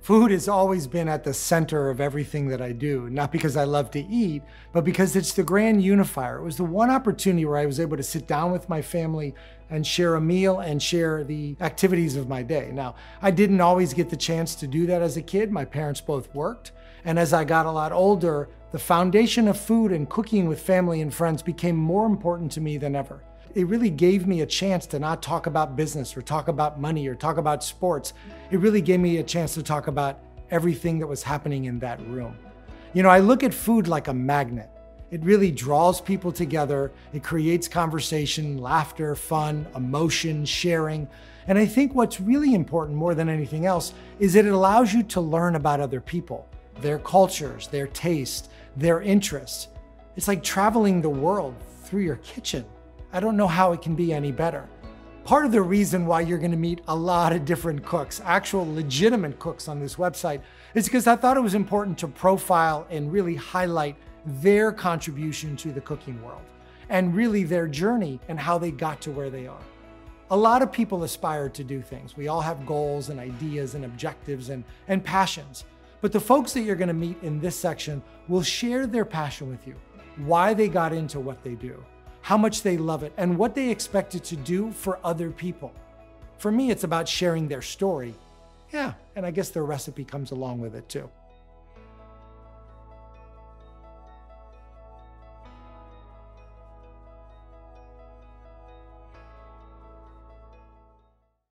Food has always been at the center of everything that I do, not because I love to eat, but because it's the grand unifier. It was the one opportunity where I was able to sit down with my family and share a meal and share the activities of my day. Now, I didn't always get the chance to do that as a kid. My parents both worked. And as I got a lot older, the foundation of food and cooking with family and friends became more important to me than ever. It really gave me a chance to not talk about business or talk about money or talk about sports. It really gave me a chance to talk about everything that was happening in that room. You know, I look at food like a magnet. It really draws people together. It creates conversation, laughter, fun, emotion, sharing. And I think what's really important more than anything else is that it allows you to learn about other people, their cultures, their tastes, their interests. It's like traveling the world through your kitchen. I don't know how it can be any better. Part of the reason why you're gonna meet a lot of different cooks, actual legitimate cooks on this website, is because I thought it was important to profile and really highlight their contribution to the cooking world and really their journey and how they got to where they are. A lot of people aspire to do things. We all have goals and ideas and objectives and passions. But the folks that you're gonna meet in this section will share their passion with you, why they got into what they do, how much they love it, and what they expect it to do for other people. For me, it's about sharing their story. Yeah, and I guess their recipe comes along with it too.